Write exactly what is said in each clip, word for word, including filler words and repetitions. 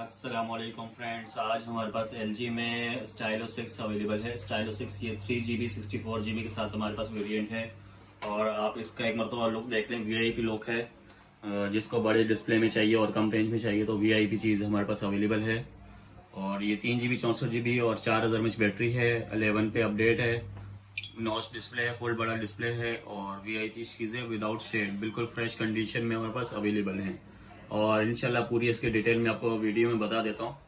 अस्सलामुअलैकुम फ्रेंड्स, आज हमारे पास एल जी में स्टाइलो सिक्स अवेलेबल है। स्टाइलो सिक्स ये three G B sixty four G B के साथ हमारे पास वेरिएंट है। और आप इसका एक मरतबा लुक देख लें, वी आई पी लुक है। जिसको बड़े डिस्प्ले में चाहिए और कम रेंज में चाहिए तो वी आई पी चीज़ हमारे पास अवेलेबल है। और ये तीन जी बी चौंसठ जी बी और चार हज़ार एम एच बैटरी है। अलेवन पे अपडेट है। नॉच डिस्प्ले है, फुल बड़ा डिस्प्ले है और वी आई पी चीज़ें विदाउट शेड बिल्कुल फ्रेश कंडीशन में हमारे पास अवेलेबल हैं। और इंशाल्लाह पूरी इसकी डिटेल में आपको वीडियो में बता देता हूँ।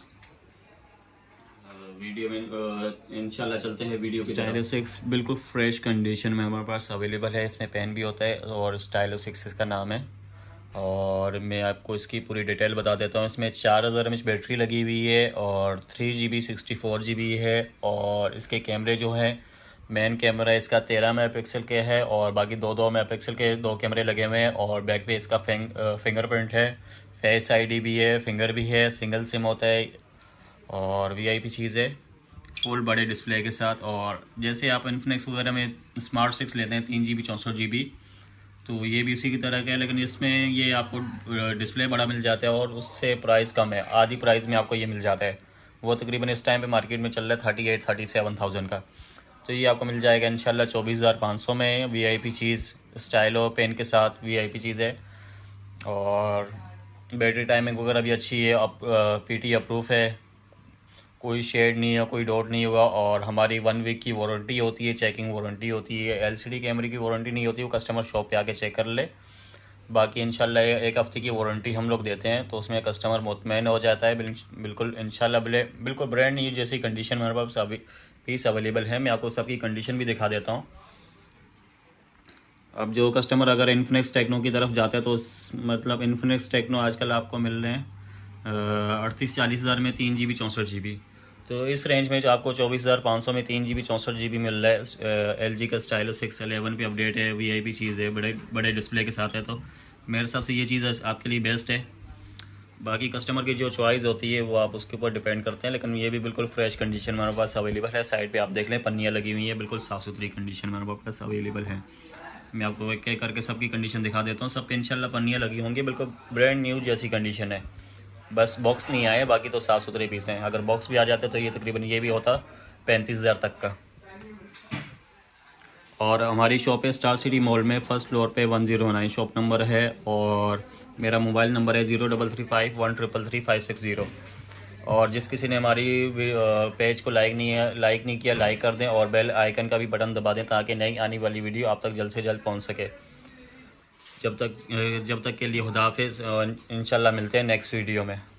वीडियो में इंशाल्लाह चलते हैं वीडियो की। स्टाइलो सिक्स बिल्कुल फ्रेश कंडीशन में हमारे पास अवेलेबल है। इसमें पेन भी होता है और स्टाइलो सिक्स इसका नाम है। और मैं आपको इसकी पूरी डिटेल बता देता हूँ। इसमें चार हज़ार एम एच बैटरी लगी हुई है और three G B sixty four G B है। और इसके कैमरे जो हैं, मेन कैमरा इसका तेरह मेगा पिक्सल के है और बाकी दो दो मेगा पिक्सल के दो कैमरे लगे हुए हैं। और बैक पे इसका फिंग, फिंगरप्रिंट है, फेस आईडी भी है, फिंगर भी है, सिंगल सिम होता है और वीआईपी चीज़ है, फुल बड़े डिस्प्ले के साथ। और जैसे आप इन्फिनिक्स वगैरह में स्मार्ट सिक्स लेते हैं तीन जी बी चौंसठ जी बी, तो ये भी उसी की तरह का है, लेकिन इसमें ये आपको डिस्प्ले बड़ा मिल जाता है और उससे प्राइस कम है। आधी प्राइस में आपको ये मिल जाता है। वो तकरीबन इस टाइम पे मार्केट में चल रहा है thirty eight thirty seven thousand का। तो ये आपको मिल जाएगा इंशाल्लाह चौबीस हज़ार पाँच सौ में। वीआईपी चीज़ स्टाइलो पेन के साथ वीआईपी चीज़ है। और बैटरी टाइमिंग वगैरह भी अच्छी है। अप पीटी अप्रूव है, कोई शेड नहीं है, कोई डॉट नहीं होगा। और हमारी वन वीक की वारंटी होती है, चेकिंग वारंटी होती है। एलसीडी कैमरे की वारंटी नहीं होती, वो कस्टमर शॉप पे आके चेक कर ले। बाकी इंशाल्लाह एक हफ्ते की वारंटी हम लोग देते हैं, तो उसमें कस्टमर मुतमईन हो जाता है। बिल्कुल इंशाल्लाह बिल्कुल ब्रांड न्यू जैसी कंडीशन में हमारे पास अभी पीस अवेलेबल है। मैं आपको सबकी कंडीशन भी दिखा देता हूँ। अब जो कस्टमर अगर इन्फिनिक्स टेक्नो की तरफ जाते हैं तो मतलब इन्फिनिक्स टेक्नो आजकल आपको मिल रहे हैं अड़तीस चालीस हज़ार में तीन जी बी चौंसठ जी बी। तो इस रेंज में जो आपको चौबीस हज़ार पाँच सौ में तीन जी बी चौंसठ जी बी मिल रहा है। एल जी का स्टाइलो सिक्स अलेवन पे अपडेट है, वी आई पी चीज़ है, बड़े बड़े डिस्प्ले के साथ है। तो मेरे हिसाब से ये चीज़ आपके लिए बेस्ट है। बाकी कस्टमर की जो चॉइस होती है वो आप उसके ऊपर डिपेंड करते हैं, लेकिन ये भी बिल्कुल फ्रेश कंडीशन में हमारे पास अवेलेबल है। साइड पे आप देख लें, पन्नियाँ लगी हुई हैं, बिल्कुल साफ़ सुथरी कंडीशन में हमारे पास अवेलेबल है। मैं आपको एक एक करके सबकी कंडीशन दिखा देता हूँ। सब पे इंशाल्लाह पन्नियाँ लगी होंगी, बिल्कुल ब्रांड न्यू जैसी कंडीशन है। बस बॉक्स नहीं आए, बाकी तो साफ़ सुथरे पीस हैं। अगर बॉक्स भी आ जाते तो ये तकरीबन ये भी होता पैंतीस हज़ार तक का। और हमारी शॉप है स्टार सिटी मॉल में, फर्स्ट फ्लोर पे one zero nine shop number है। और मेरा मोबाइल नंबर है zero double three five one triple three five six zero. और जिस किसी ने हमारी पेज को लाइक नहीं है लाइक नहीं किया, लाइक कर दें और बेल आइकन का भी बटन दबा दें, ताकि नई आने वाली वीडियो आप तक जल्द से जल्द पहुंच सके। जब तक जब तक के लिए खुदा हाफिज़। इंशाल्लाह मिलते हैं नेक्स्ट वीडियो में।